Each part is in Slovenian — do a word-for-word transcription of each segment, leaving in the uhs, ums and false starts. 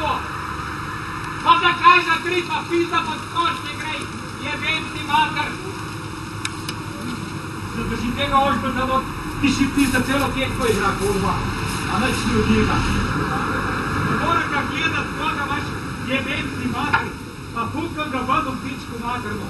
ovo? Pa zakaj za tri pa pizda pod koš ne grej? Jebem ti mater! Zadrži tega ožbeta, da ti si pizda celo tekmo igra, kurva. A neč ni od njega. Ne mora ga gledat, koga imaš jebem ti mater. Pa pukam ga vodom pičku materno.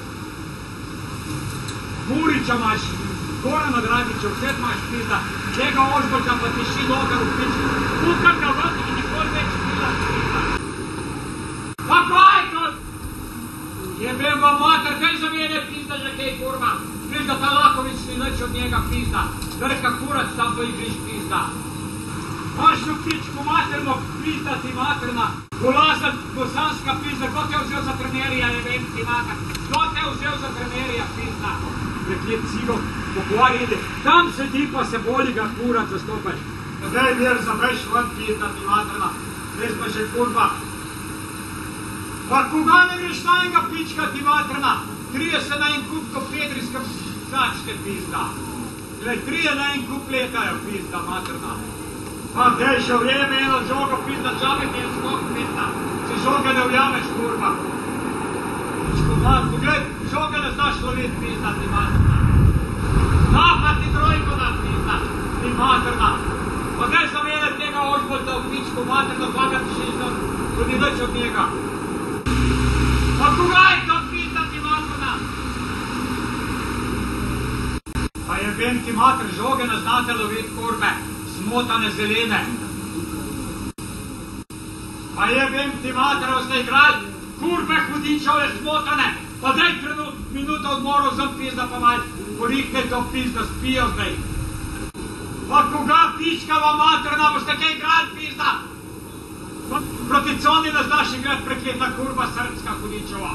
Murića imaš, Gorana Dragića, vse imaš pizda. Tega ožbeta pa ti ši noga u pičku. Pukam ga vodom i nikoli već pizda pizda. Pa kaj to? Jebem vam mater, kaj za mene pizda že kaj kurva? Pizda Talaković ni neč od njega pizda. Drka kurac tam pa igriš pizda. Mašu pičku materno, pizda ti materna. Golaza bosanska pizda, ko te uzeo za trenerija, jebem ti mater. Ko te uzeo za trenerija pizda. Prekljep cigo, popular ide. Tam sedi pa se boli ga kurac zastopaj. Daj mir za veš van pizda ti materna. Veš pa še kurva. Pa koga ne greš na enega pička ti materna? Trije se na en kup ko Pedrijska začne pizda. Glej, trije na en kup letajo pizda materna. Pa dej še vrijeme eno žogo pizda, čabe ti je skok pizda. Si žoga ne vljameš kurva. Pičko matko, glej, žoga ne znaš lovit pizda ti materna. Napad ti trojko da pizda ti materna. Pa dej za mene tega ožbolta u pičku materno, koga ti še izdom, tudi neč od njega. Pa koga je to pizda ti materna? Pa jebem ti mater, žoge ne znate lovit kurve, smotane zelene. Pa jebem ti mater, oste igrali, kurve hudičove smotane, pa daj minuto odmorov zem pizda pa malj, porihne to pizda, spijo zdaj. Pa koga pičkava materna, boste kaj igrali pizda? Proti Coni ne znaš igrat prekleta kurva srpska hudičova.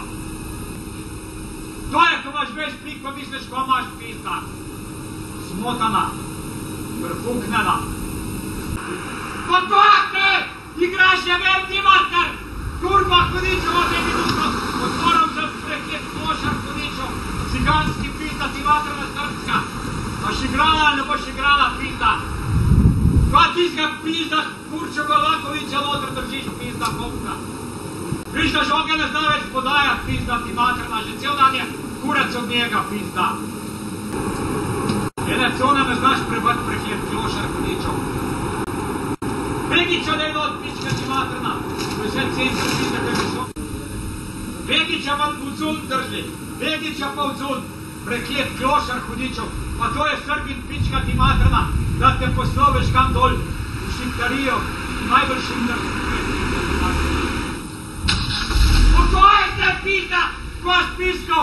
To je, ko imaš veš pik, pa misliš, ko imaš pizda. Smotana, vrfuknena. Pa kakve? Igraš jebem ti mater! Kurva hudičova te minuto, otvorom za preklet košar hudičov, ciganski pizda ti materna srpska. Boš igrala ali ne boš igrala pizda? Ko ti ga pizda Kurčo Golakovića notr držiš pizda popka. Viš da žoge ne zna već podajat pizda ti materna, že cijel dan je kurac od njega pizda. Jene Cona ne znaš prebat prekljep klošar hudičov. Begića da je od pička ti materna, to je sve centar pizda kaj bi so. Begića vam u zun drži, Begića pa u zun, prekljep klošar hudičov, pa to je Srbin pička ti materna, da te posloveš kam dol, u Šiptarijo, najbolj šiptarski pizda ti materna. Pa ko je te pizda, ko je spiskov?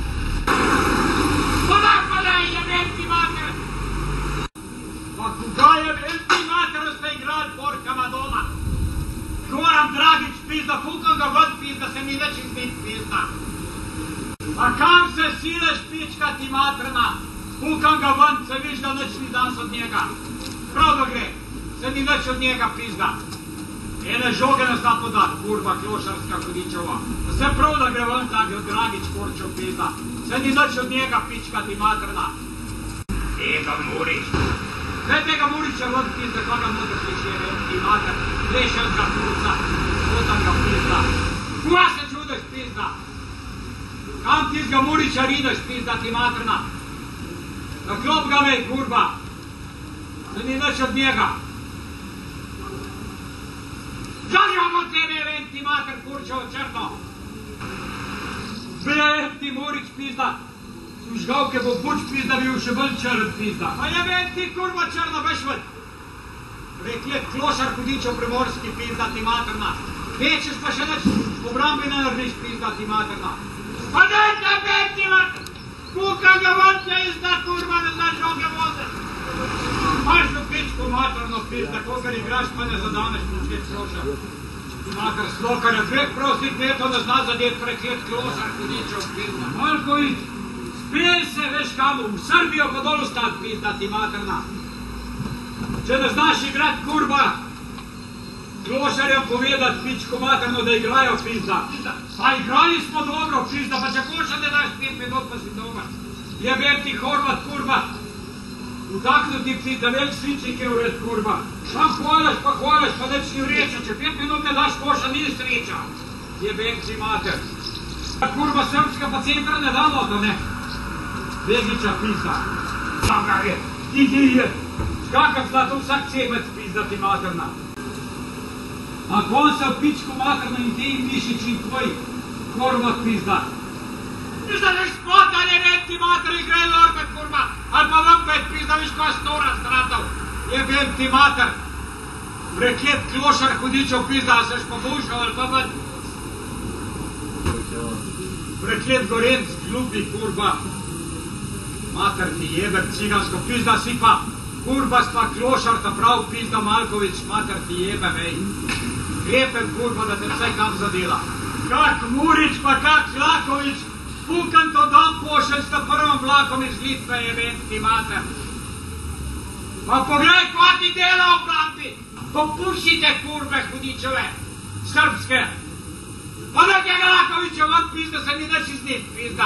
Pa napadaj, jebem ti mater! Pa koga jebem ti mater, ste igrali Borka Madona? Goran Dragić pizda, fukam ga ven pizda, se mi već iznit pizda. Pa kam se sileš pička ti materna? Fukam ga ven, se viš da neč ni dans od njega. Pravda gre, se ni neč od njega pizda. Ene žoge ne zna podat, kurva klošarska hudičova. Se pravda gre ven tak od Dragić Kurčov pizda. Se ni neč od njega pička ti materna. Ega Murić. Gdje tega Murića ven pizda, koga motršiš jebem ti mater. Lešel ga kurca, spotan ga pizda. Kuja se čudeš pizda? Kam ti ga Murića rineš pizda ti materna? Na klop ga vej, kurva. Se ni neč od njega. Žaljamo tebe, jebem ti mater, Kurčevo črno. Jebem ti Murić pizda. Sužgavke bo buč pizda, bi še ven črn pizda. Pa jebem ti kurva črna, veš ven. Preklet klošar hudičov primorski pizda ti materna. Večeš pa še neč obrambi ne narediš pizda ti materna. Pa daj te jebem ti mater. Kuka ga ven pizda, kurva, ne znaš žoge voze. Maš do pičku materno pizda, kogar igraš pa ne zadaneš počet klošar. Mater slokarja, dveh prostih metov ne zna zadet preklet klošar hudičov pizda. Maljković, spijej se veš kamo, v Srbijo pa dol ostat pizda ti materna. Če ne znaš igrat kurva, klošarjem povedat pičku materno da igrajo pizda. Pa igrali smo dobro pizda, pa če koša ne daš pet minut pa si dobar. Jebem ti Horvat kurva. Utaknuti pizda, već sličnike ured, kurva. Šta hvalaš pa hvalaš, pa neći ni vreća, će pet minut ne daš koša, nije sreća. Jebem ti mater. Kurva srpska pa centra ne damo to ne. Vegića pizda. Saga je, idi je. Skakav zlato vsak cemec pizda ti materna. Ako on se u pičku materna i ti im mišić i tvoj korvat pizda. Ništa neš spota ne reti mater i grej lorbet kurva. Ali pa vam pet pizda viš koja stora stratov. Jebem ti mater. Preklet klošar hudićov pizda, a seš pobušao, ali pa bad. Preklet gorenc glupi kurva. Mater ti jeber cigansko pizda sipa. Kurbastva klošarta prav pizda Malković, mater ti jebem ej. Grepem kurva da te vse kam zadela. Kak Murić pa kak Laković. Pukan to dam pošelj sta prvom vlakom iz Litve jebem ti mater. Pa pogledaj kva ti dela obrambi. Popušite kurve hudićove. Srpske. Pa da njega Lakovića van pizda se mi neći snit pizda.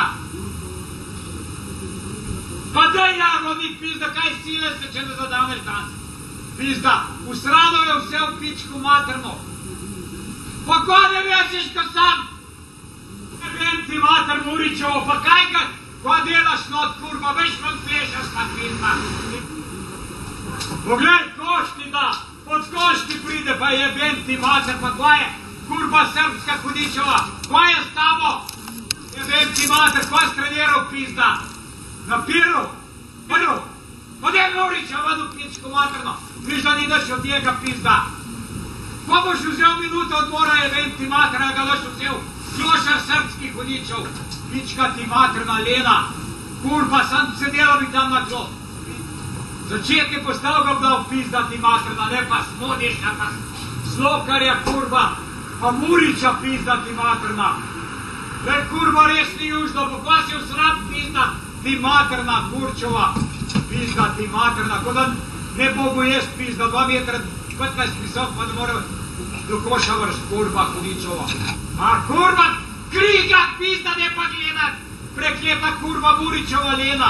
Pa daj narodnik pizda, kaj sile se će da zadaneš danas. Pizda, u sradove u sve u pičku materno. Pa ko ne većeš ka sam? Jebem ti mater Murićovo, pa kaj ga, ko delaš not kurva, već vam plešaš ta pizda. Pogledaj koš ti da, pod koš ti pride, pa jebem ti mater, pa koja je kurva srpska hudićova, koja je s tamo? Jebem ti mater, ko je strenjerao pizda? Na piru! Vodu! Vode Murića, vodu pičku materno! Viš da ni daš od njega pizda! Ko boš uzeo minuta odmora jebem ti mater, a ga daš uzeo klošar srpskih hudićov! Pička ti materna Lena! Kurva, sam sedela bi tam na tlo! Začet je postal ga dal pizda ti materna, ne pa smodiša, pa slokarja kurva! Pa Murića pizda ti materna! Jer kurva res ni južno, pa kva si usrad pizda! Ti materna kurčova, pizda ti materna, ko da ne mogu jest pizda, dva metra petnaest visok, pa ne mora do koša vrš, kurva hudićova. A kurva, kriga pizda ne pa gledat, prekleta kurva Murićova Lena.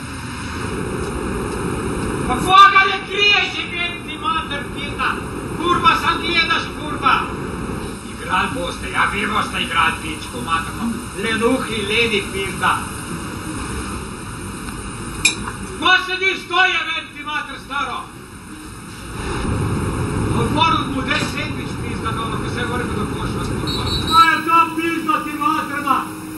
Pa koga ne kriješ jebem ti mater pizda, kurva sam gledaš kurva. Igral boste, ja vi boste igral pičku materno, lenuhi Leni pizda. Ko sedi stoji, jebem ti mater staro? Otvoril mu des sandvič pizda, ono ko se vrbi do koša, kurva. Kaj je to pizda ti materna?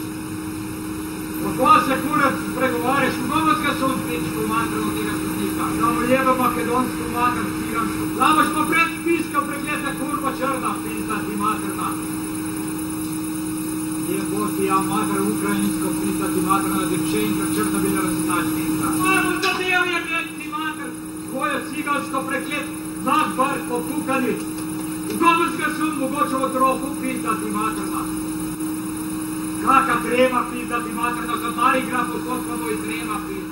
Ko se kurac pregovariš, u Govodska su pičku maternu tega sudnika. Da ujeba makedonsku mater, cigansku. Lavaš pa pred piska pregleda kurva črna pizda ti materna. Jeboti ja mater ukrajinsko pizda ti materna, devčenka črna bila razinač pizda. Ajmo za del jebem ti mater, tvoje cigansko preklet, znak bar popukani. U Govodska su mogočevo tropu pizda ti materna. Kaka trema pizda ti materna, za mari gra po kotkamo i trema pizda.